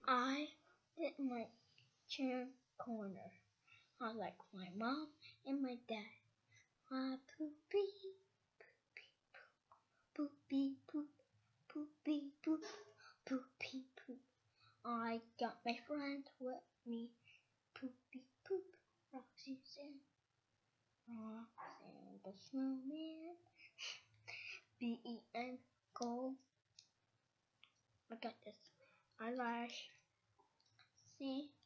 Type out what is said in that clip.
I did my chair corner. I like my mom and my dad. Poopy, poopy, poop, poopy, poop, poopy, poop. I got my friend with me. Poopy, poop, Roxy the snowman. BEN gold. I got this eyelash. See?